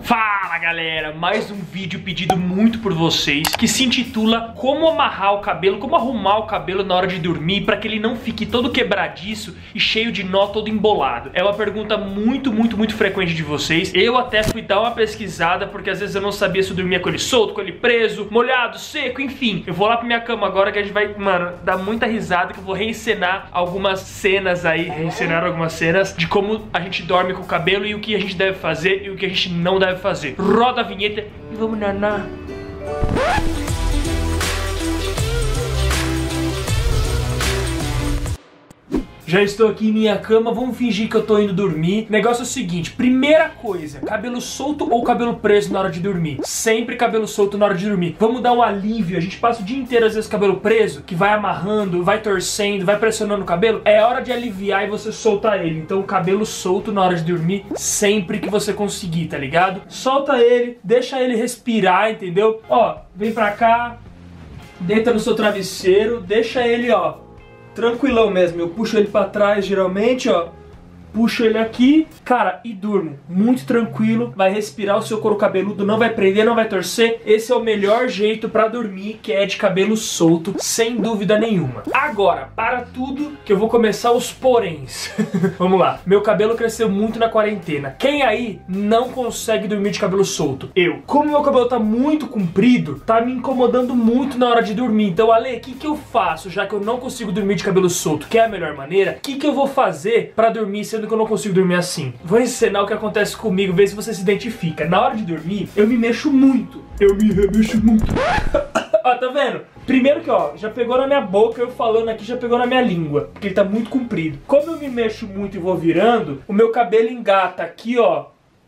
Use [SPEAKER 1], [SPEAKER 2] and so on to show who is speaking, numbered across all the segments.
[SPEAKER 1] Fala galera, mais um vídeo pedido muito por vocês, que se intitula Como amarrar o cabelo, como arrumar o cabelo na hora de dormir para que ele não fique todo quebradiço e cheio de nó, todo embolado. É uma pergunta muito frequente de vocês. Eu até fui dar uma pesquisada porque às vezes eu não sabia se eu dormia com ele solto, com ele preso, molhado, seco, enfim. Eu vou lá pra minha cama agora que a gente vai, mano, dar muita risada, que eu vou reencenar algumas cenas aí, de como a gente dorme com o cabelo e o que a gente deve fazer e o que a gente não deve fazer. Roda a vinheta e vamos naná. Já estou aqui em minha cama, vamos fingir que eu tô indo dormir. O negócio é o seguinte, primeira coisa, cabelo solto ou cabelo preso na hora de dormir? Sempre cabelo solto na hora de dormir. Vamos dar um alívio, a gente passa o dia inteiro às vezes cabelo preso, que vai amarrando, vai torcendo, vai pressionando o cabelo. É hora de aliviar e você soltar ele. Então cabelo solto na hora de dormir, sempre que você conseguir, tá ligado? Solta ele, deixa ele respirar, entendeu? Ó, vem pra cá, deita no seu travesseiro, deixa ele, ó, tranquilão mesmo. Eu puxo ele pra trás geralmente, ó. Puxo ele aqui, cara, e durmo. Muito tranquilo, vai respirar o seu couro cabeludo, não vai prender, não vai torcer. Esse é o melhor jeito pra dormir, que é de cabelo solto, sem dúvida nenhuma. Agora, para tudo, que eu vou começar os poréns. Vamos lá. Meu cabelo cresceu muito na quarentena. Quem aí não consegue dormir de cabelo solto? Eu. Como meu cabelo tá muito comprido, tá me incomodando muito na hora de dormir. Então, Ale, o que eu faço, já que eu não consigo dormir de cabelo solto? Que é a melhor maneira? O que eu vou fazer pra dormir sendo que eu não consigo dormir assim? Vou ensinar o que acontece comigo, ver se você se identifica. Na hora de dormir, eu me mexo muito. Eu me remexo muito. Ó, tá vendo? Primeiro que, ó, já pegou na minha boca, eu falando aqui já pegou na minha língua, porque ele tá muito comprido. Como eu me mexo muito e vou virando, o meu cabelo engata aqui, ó,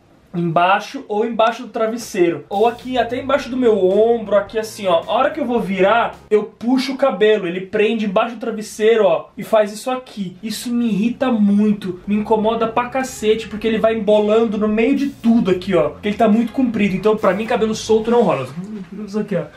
[SPEAKER 1] embaixo ou embaixo do travesseiro, ou aqui até embaixo do meu ombro, aqui assim, ó. A hora que eu vou virar, eu puxo o cabelo, ele prende embaixo do travesseiro, ó, e faz isso aqui. Isso me irrita muito, me incomoda pra cacete, porque ele vai embolando no meio de tudo aqui, ó, porque ele tá muito comprido. Então pra mim cabelo solto não rola. Isso aqui, ó.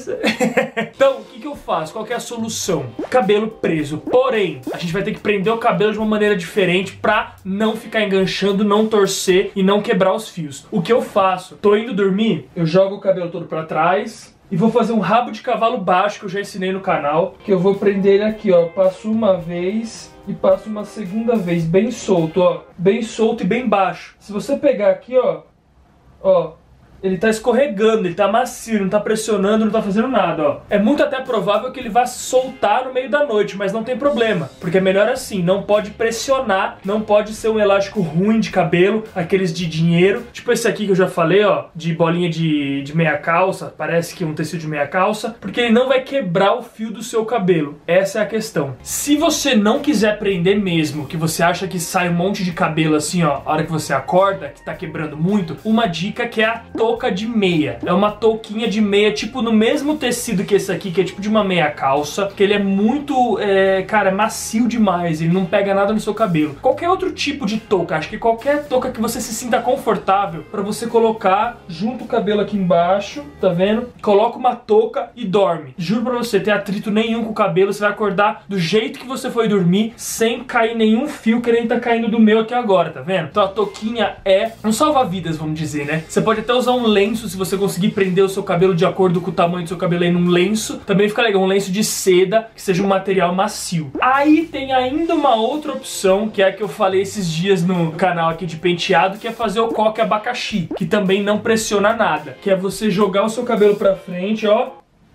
[SPEAKER 1] Então, o que eu faço? Qual que é a solução? Cabelo preso. Porém, a gente vai ter que prender o cabelo de uma maneira diferente pra não ficar enganchando, não torcer e não quebrar os fios. O que eu faço? Tô indo dormir, eu jogo o cabelo todo pra trás e vou fazer um rabo de cavalo baixo que eu já ensinei no canal, que eu vou prender ele aqui, ó. Passo uma vez e passo uma segunda vez, bem solto, ó. Bem solto e bem baixo. Se você pegar aqui, ó, ó, ele tá escorregando, ele tá macio, não tá pressionando, não tá fazendo nada, ó. É muito até provável que ele vá soltar no meio da noite, mas não tem problema, porque é melhor assim, não pode pressionar, não pode ser um elástico ruim de cabelo, aqueles de dinheiro, tipo esse aqui que eu já falei, ó, de bolinha de meia calça, parece que é um tecido de meia calça, porque ele não vai quebrar o fio do seu cabelo. Essa é a questão. Se você não quiser prender mesmo, que você acha que sai um monte de cabelo assim, ó, a hora que você acorda, que tá quebrando muito, uma dica que é a touca de meia. É uma touquinha de meia, tipo no mesmo tecido que esse aqui, que é tipo de uma meia calça, que ele é muito, cara, macio demais, ele não pega nada no seu cabelo. Qualquer outro tipo de touca, acho que qualquer touca que você se sinta confortável pra você colocar junto o cabelo aqui embaixo, tá vendo? Coloca uma touca e dorme. Juro pra você, tem atrito nenhum com o cabelo, você vai acordar do jeito que você foi dormir, sem cair nenhum fio, que nem tá caindo do meu aqui agora, tá vendo? Então a touquinha é um salva-vidas, vamos dizer, né? Você pode até usar um lenço, se você conseguir prender o seu cabelo de acordo com o tamanho do seu cabelo aí num lenço, também fica legal, um lenço de seda, que seja um material macio. Aí tem ainda uma outra opção, que é a que eu falei esses dias no canal aqui de penteado, que é fazer o coque abacaxi, que também não pressiona nada, que é você jogar o seu cabelo pra frente, ó,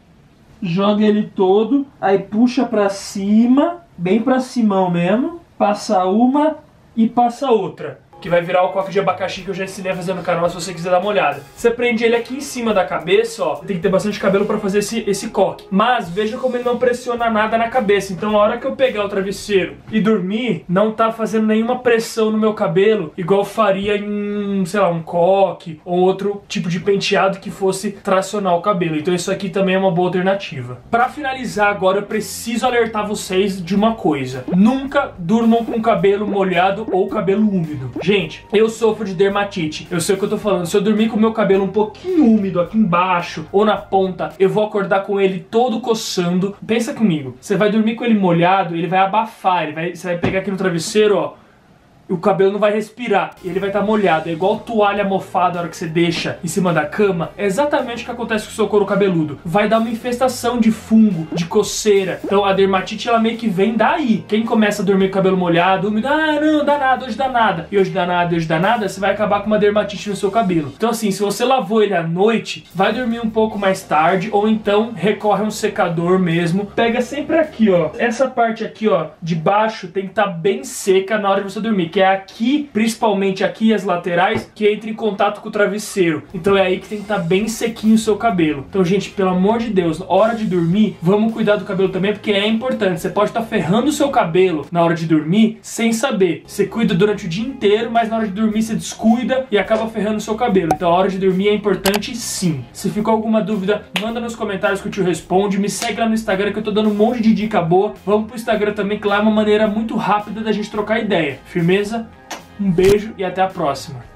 [SPEAKER 1] joga ele todo, aí puxa pra cima, bem pra cima mesmo, passa uma e passa outra, que vai virar o coque de abacaxi que eu já ensinei a fazer no canal, se você quiser dar uma olhada. Você prende ele aqui em cima da cabeça, ó. Tem que ter bastante cabelo pra fazer esse coque. Mas veja como ele não pressiona nada na cabeça. Então a hora que eu pegar o travesseiro e dormir, não tá fazendo nenhuma pressão no meu cabelo, igual faria em, sei lá, um coque ou outro tipo de penteado que fosse tracionar o cabelo. Então isso aqui também é uma boa alternativa. Pra finalizar agora, eu preciso alertar vocês de uma coisa. Nunca durmam com cabelo molhado ou cabelo úmido. Gente, eu sofro de dermatite, eu sei o que eu tô falando. Se eu dormir com o meu cabelo um pouquinho úmido aqui embaixo ou na ponta, eu vou acordar com ele todo coçando. Pensa comigo, você vai dormir com ele molhado, ele vai abafar, você vai pegar aqui no travesseiro, ó, o cabelo não vai respirar, ele vai estar molhado. É igual toalha mofada na hora que você deixa em cima da cama. É exatamente o que acontece com o seu couro cabeludo. Vai dar uma infestação de fungo, de coceira. Então a dermatite, ela meio que vem daí. Quem começa a dormir com o cabelo molhado, úmido, não, dá nada, hoje dá nada. E hoje dá nada, hoje dá nada, você vai acabar com uma dermatite no seu cabelo. Então assim, se você lavou ele à noite, vai dormir um pouco mais tarde, ou então recorre a um secador mesmo. Pega sempre aqui, ó. Essa parte aqui, ó, de baixo tem que estar bem seca na hora de você dormir, que é aqui, principalmente aqui as laterais, que entra em contato com o travesseiro. Então é aí que tem que estar bem sequinho o seu cabelo. Então, gente, pelo amor de Deus, hora de dormir, vamos cuidar do cabelo também, porque é importante. Você pode estar ferrando o seu cabelo na hora de dormir sem saber. Você cuida durante o dia inteiro, mas na hora de dormir você descuida e acaba ferrando o seu cabelo. Então a hora de dormir é importante sim. Se ficou alguma dúvida, manda nos comentários que o tio responde. Me segue lá no Instagram que eu tô dando um monte de dica boa. Vamos pro Instagram também, que lá é uma maneira muito rápida da gente trocar ideia. Firmeza? Um beijo e até a próxima.